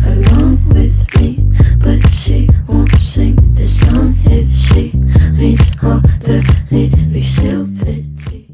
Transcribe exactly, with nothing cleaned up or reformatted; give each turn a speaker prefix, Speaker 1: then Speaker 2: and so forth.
Speaker 1: along with me, but she won't sing this song if she reads all the lyrics. She'll pity.